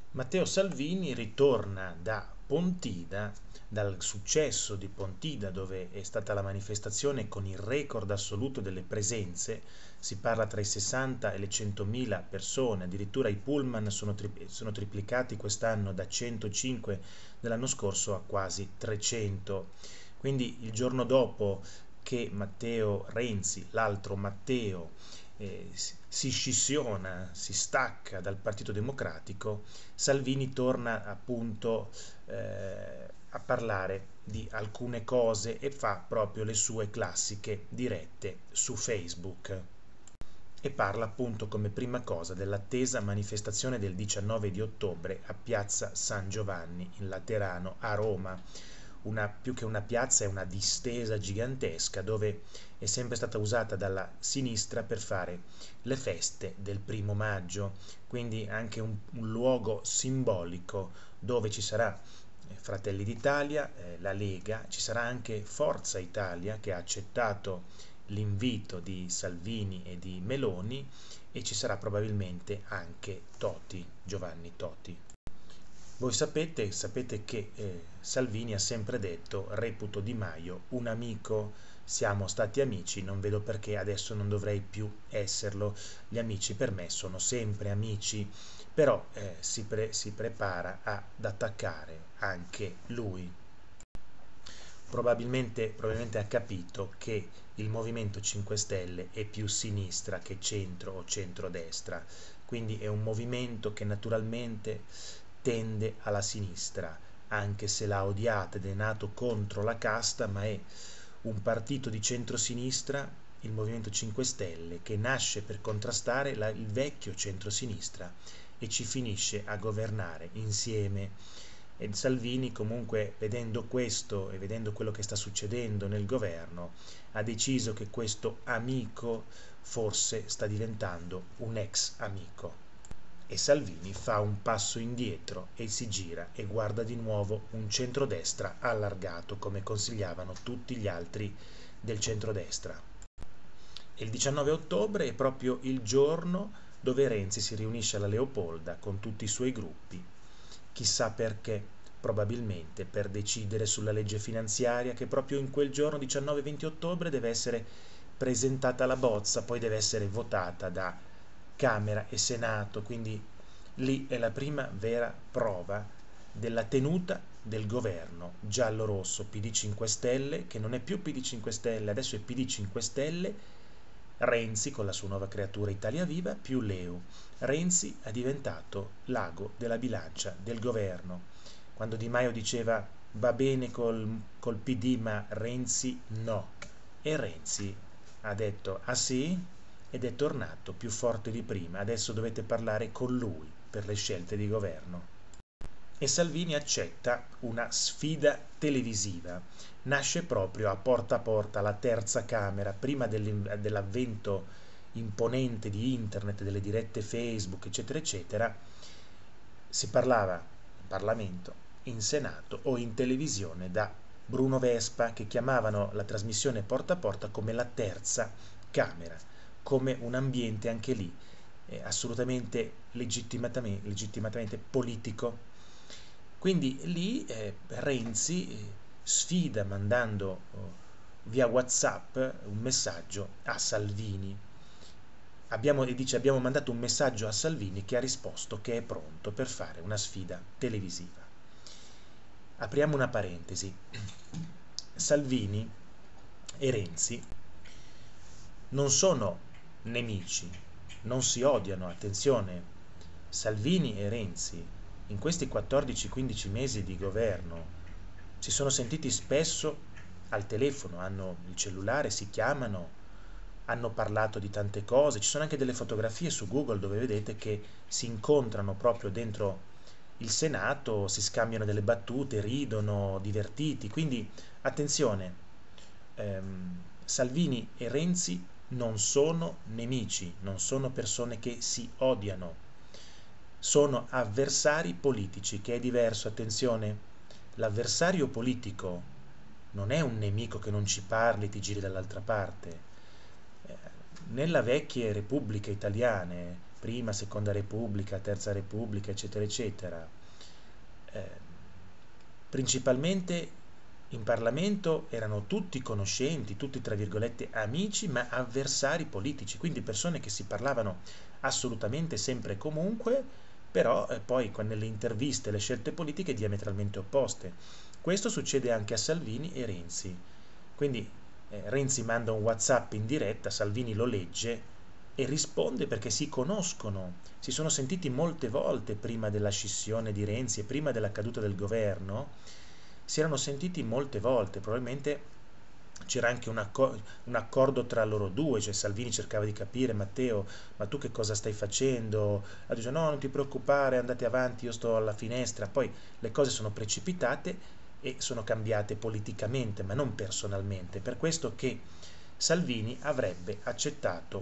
Matteo Salvini ritorna da Pontida, dal successo di Pontida, dove è stata la manifestazione con il record assoluto delle presenze. Si parla tra i 60 e le 100.000 persone, addirittura i pullman sono triplicati quest'anno da 105 dell'anno scorso a quasi 300. Quindi il giorno dopo che Matteo Renzi, l'altro Matteo, si scissiona, si stacca dal Partito Democratico, Salvini torna appunto a parlare di alcune cose e fa proprio le sue classiche dirette su Facebook e parla appunto come prima cosa dell'attesa manifestazione del 19 di ottobre a Piazza San Giovanni in Laterano a Roma. Più che una piazza è una distesa gigantesca dove è sempre stata usata dalla sinistra per fare le feste del 1° maggio, quindi anche un luogo simbolico dove ci sarà Fratelli d'Italia, la Lega, ci sarà anche Forza Italia che ha accettato l'invito di Salvini e di Meloni e ci sarà probabilmente anche Toti, Giovanni Toti. Voi sapete che Salvini ha sempre detto, reputo Di Maio un amico, siamo stati amici, non vedo perché adesso non dovrei più esserlo, gli amici per me sono sempre amici, però si prepara ad attaccare anche lui. Probabilmente ha capito che il Movimento 5 Stelle è più sinistra che centro o centrodestra, quindi è un movimento che naturalmente tende alla sinistra, anche se l'ha odiata ed è nato contro la casta, ma è un partito di centrosinistra, il Movimento 5 Stelle, che nasce per contrastare il vecchio centrosinistra e ci finisce a governare insieme. E Salvini comunque, vedendo questo e vedendo quello che sta succedendo nel governo, ha deciso che questo amico forse sta diventando un ex amico. E Salvini fa un passo indietro e si gira e guarda di nuovo un centrodestra allargato come consigliavano tutti gli altri del centrodestra. E il 19 ottobre è proprio il giorno dove Renzi si riunisce alla Leopolda con tutti i suoi gruppi. Chissà perché, probabilmente per decidere sulla legge finanziaria che proprio in quel giorno 19-20 ottobre deve essere presentata la bozza, poi deve essere votata da Camera e Senato, quindi lì è la prima vera prova della tenuta del governo giallo-rosso PD 5 Stelle, che non è più PD 5 Stelle, adesso è PD 5 Stelle, Renzi con la sua nuova creatura Italia Viva più Leu. Renzi è diventato l'ago della bilancia del governo. Quando Di Maio diceva va bene col PD ma Renzi no. E Renzi ha detto ah sì? Ed è tornato più forte di prima. Adesso dovete parlare con lui per le scelte di governo. E Salvini accetta una sfida televisiva. Nasce proprio a porta alla terza Camera, prima dell'avvento imponente di internet, delle dirette Facebook, eccetera, eccetera, si parlava in Parlamento, in Senato o in televisione da Bruno Vespa, che chiamavano la trasmissione porta a porta come la terza Camera, come un ambiente anche lì assolutamente legittimatamente politico. Quindi lì Renzi sfida mandando via WhatsApp un messaggio a Salvini. Abbiamo mandato un messaggio a Salvini che ha risposto che è pronto per fare una sfida televisiva. Apriamo una parentesi. Salvini e Renzi non sono nemici, non si odiano, attenzione. Salvini e Renzi in questi 14-15 mesi di governo si sono sentiti spesso al telefono, hanno il cellulare, si chiamano, hanno parlato di tante cose, ci sono anche delle fotografie su Google dove vedete che si incontrano proprio dentro il Senato, si scambiano delle battute, ridono, divertiti, quindi attenzione, Salvini e Renzi non sono nemici, non sono persone che si odiano, sono avversari politici, che è diverso, attenzione, l'avversario politico non è un nemico che non ci parli e ti giri dall'altra parte. Nelle vecchie repubbliche italiane prima, seconda Repubblica, terza Repubblica, eccetera, eccetera, principalmente in Parlamento erano tutti conoscenti, tutti tra virgolette amici, ma avversari politici, quindi persone che si parlavano assolutamente sempre e comunque, però poi nelle interviste le scelte politiche diametralmente opposte. Questo succede anche a Salvini e Renzi. Quindi Renzi manda un WhatsApp in diretta, Salvini lo legge e risponde perché si conoscono, si sono sentiti molte volte prima della scissione di Renzi e prima della caduta del governo, si erano sentiti molte volte, probabilmente c'era anche un accordo tra loro due, cioè Salvini cercava di capire: Matteo, ma tu che cosa stai facendo? Dice: no, non ti preoccupare, andate avanti, io sto alla finestra. Poi le cose sono precipitate e sono cambiate politicamente, ma non personalmente. Per questo che Salvini avrebbe accettato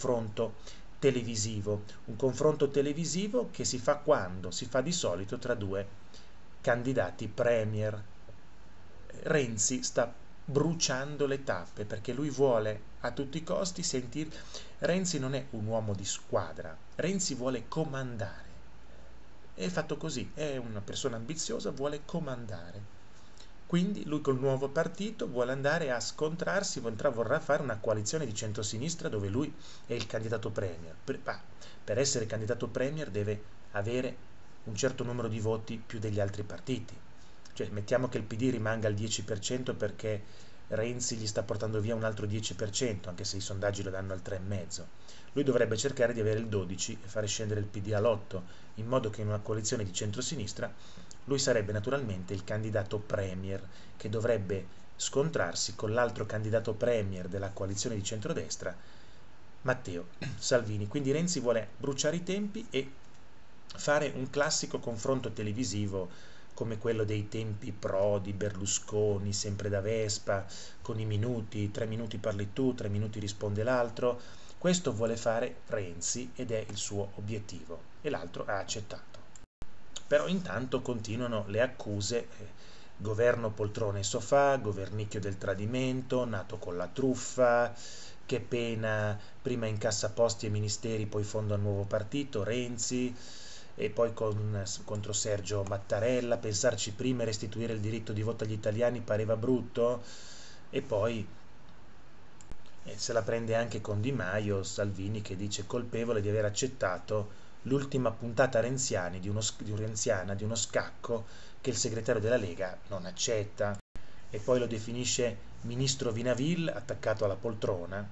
un confronto televisivo che si fa quando? Si fa di solito tra due candidati premier. Renzi sta bruciando le tappe perché lui vuole a tutti i costi sentire. Renzi non è un uomo di squadra, Renzi vuole comandare. È fatto così, è una persona ambiziosa, vuole comandare. Quindi lui col nuovo partito vuole andare a scontrarsi, vorrà fare una coalizione di centrosinistra dove lui è il candidato premier. Per essere candidato premier deve avere un certo numero di voti più degli altri partiti. Cioè, mettiamo che il PD rimanga al 10% perché Renzi gli sta portando via un altro 10%, anche se i sondaggi lo danno al 3,5%. Lui dovrebbe cercare di avere il 12% e fare scendere il PD all'8%, in modo che in una coalizione di centrosinistra lui sarebbe naturalmente il candidato premier che dovrebbe scontrarsi con l'altro candidato premier della coalizione di centrodestra, Matteo Salvini. Quindi Renzi vuole bruciare i tempi e fare un classico confronto televisivo come quello dei tempi Prodi, Berlusconi, sempre da Vespa, con i minuti, 3 minuti parli tu, 3 minuti risponde l'altro. Questo vuole fare Renzi ed è il suo obiettivo e l'altro ha accettato. Però intanto continuano le accuse, governo poltrone e sofà, governicchio del tradimento, nato con la truffa, che pena, prima incassa posti e ministeri, poi fonda un nuovo partito, Renzi, e poi contro Sergio Mattarella, pensarci prima e restituire il diritto di voto agli italiani pareva brutto, e poi se la prende anche con Di Maio, Salvini, che dice colpevole di aver accettato l'ultima puntata renziana di uno scacco che il segretario della Lega non accetta, e poi lo definisce ministro Vinaville attaccato alla poltrona.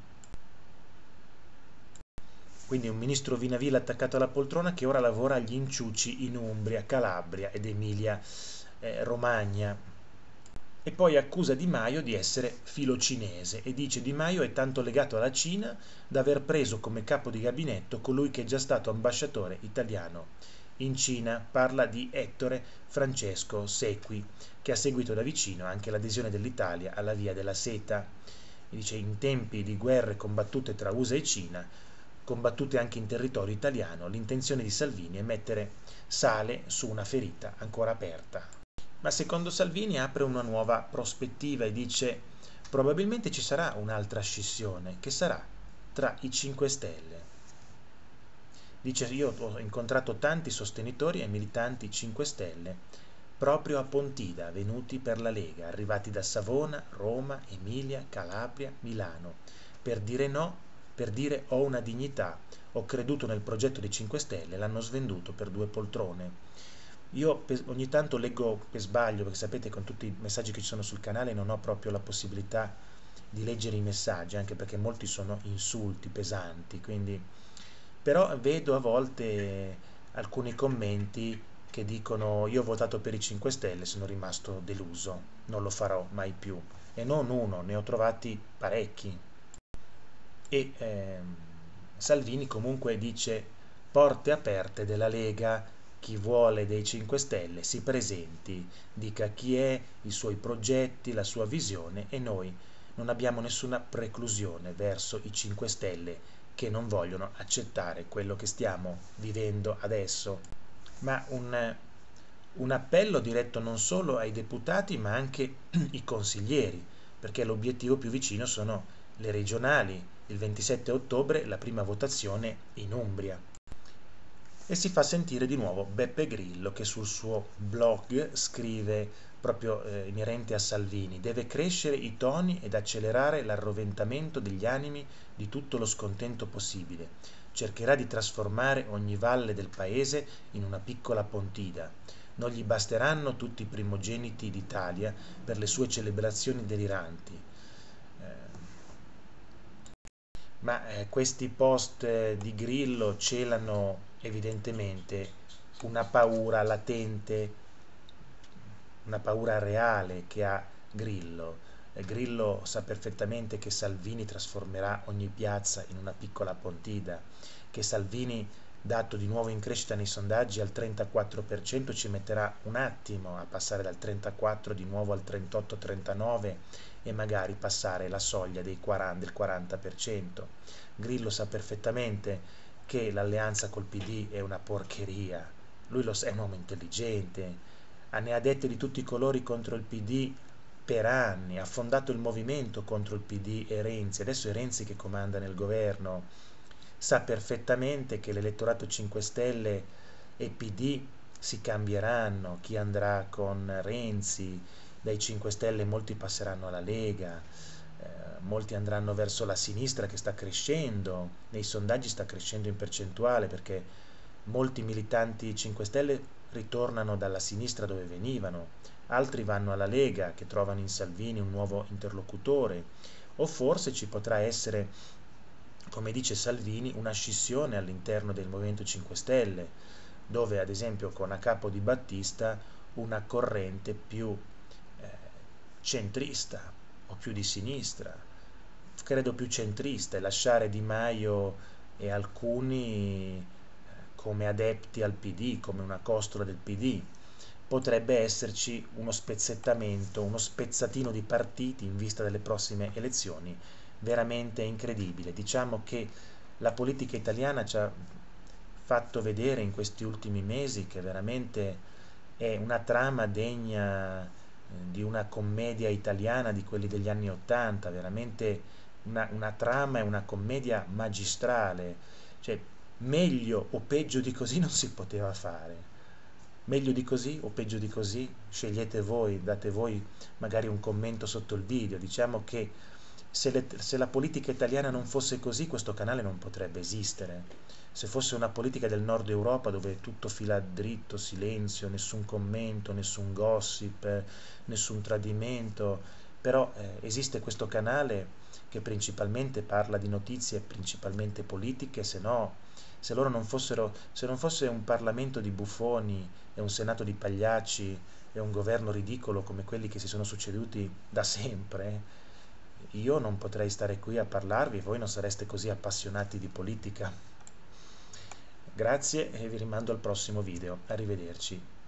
Quindi un ministro Vinaville attaccato alla poltrona che ora lavora agli inciuci in Umbria, Calabria ed Emilia Romagna. E poi accusa Di Maio di essere filocinese e dice: Di Maio è tanto legato alla Cina da aver preso come capo di gabinetto colui che è già stato ambasciatore italiano in Cina. Parla di Ettore Francesco Sequi, che ha seguito da vicino anche l'adesione dell'Italia alla Via della Seta. E dice: in tempi di guerre combattute tra USA e Cina, combattute anche in territorio italiano, l'intenzione di Salvini è mettere sale su una ferita ancora aperta. Ma secondo Salvini apre una nuova prospettiva e dice: probabilmente ci sarà un'altra scissione, che sarà tra i 5 Stelle. Dice: io ho incontrato tanti sostenitori e militanti 5 Stelle proprio a Pontida, venuti per la Lega, arrivati da Savona, Roma, Emilia, Calabria, Milano, per dire no, per dire ho una dignità, ho creduto nel progetto dei 5 Stelle, l'hanno svenduto per 2 poltrone. Io ogni tanto leggo per sbaglio, perché sapete con tutti i messaggi che ci sono sul canale non ho proprio la possibilità di leggere i messaggi, anche perché molti sono insulti pesanti, quindi. Però vedo a volte alcuni commenti che dicono: io ho votato per i 5 Stelle, sono rimasto deluso, non lo farò mai più. E non uno, ne ho trovati parecchi. E Salvini comunque dice: porte aperte della Lega, chi vuole dei 5 Stelle si presenti, dica chi è, i suoi progetti, la sua visione, e noi non abbiamo nessuna preclusione verso i 5 Stelle che non vogliono accettare quello che stiamo vivendo adesso. Ma un appello diretto non solo ai deputati ma anche ai consiglieri, perché l'obiettivo più vicino sono le regionali, il 27 ottobre la prima votazione in Umbria. e si fa sentire di nuovo Beppe Grillo, che sul suo blog scrive proprio inerente a Salvini: deve crescere i toni ed accelerare l'arroventamento degli animi di tutto lo scontento possibile. Cercherà di trasformare ogni valle del paese in una piccola Pontida. Non gli basteranno tutti i primogeniti d'Italia per le sue celebrazioni deliranti. Questi post di Grillo celano evidentemente una paura latente, una paura reale che ha Grillo. Grillo sa perfettamente che Salvini trasformerà ogni piazza in una piccola Pontida, che Salvini, dato di nuovo in crescita nei sondaggi al 34%, ci metterà un attimo a passare dal 34 di nuovo al 38-39 e magari passare la soglia del 40%. Grillo sa perfettamente che l'alleanza col PD è una porcheria, lui lo sa, è un uomo intelligente, ne ha dette di tutti i colori contro il PD per anni, ha fondato il movimento contro il PD e Renzi, adesso è Renzi che comanda nel governo, sa perfettamente che l'elettorato 5 Stelle e PD si cambieranno, chi andrà con Renzi, dai 5 Stelle molti passeranno alla Lega, molti andranno verso la sinistra che sta crescendo, nei sondaggi sta crescendo in percentuale perché molti militanti 5 Stelle ritornano dalla sinistra dove venivano, altri vanno alla Lega che trovano in Salvini un nuovo interlocutore, o forse ci potrà essere, come dice Salvini, una scissione all'interno del Movimento 5 Stelle, dove ad esempio con a capo di Battista una corrente più centrista o più di sinistra, credo più centrista, e lasciare Di Maio e alcuni come adepti al PD, come una costola del PD. Potrebbe esserci uno spezzettamento, uno spezzatino di partiti in vista delle prossime elezioni, veramente incredibile. Diciamo che la politica italiana ci ha fatto vedere in questi ultimi mesi che veramente è una trama degna di una commedia italiana di quelli degli anni '80, veramente una trama e una commedia magistrale, cioè meglio o peggio di così non si poteva fare. Meglio di così o peggio di così? Scegliete voi, date voi magari un commento sotto il video. Diciamo che se la politica italiana non fosse così, questo canale non potrebbe esistere. Se fosse una politica del nord Europa dove tutto fila dritto, silenzio, nessun commento, nessun gossip, nessun tradimento, però esiste questo canale che principalmente parla di notizie principalmente politiche, se no, se non fosse un Parlamento di buffoni e un Senato di pagliacci e un governo ridicolo come quelli che si sono succeduti da sempre, io non potrei stare qui a parlarvi e voi non sareste così appassionati di politica. Grazie e vi rimando al prossimo video. Arrivederci.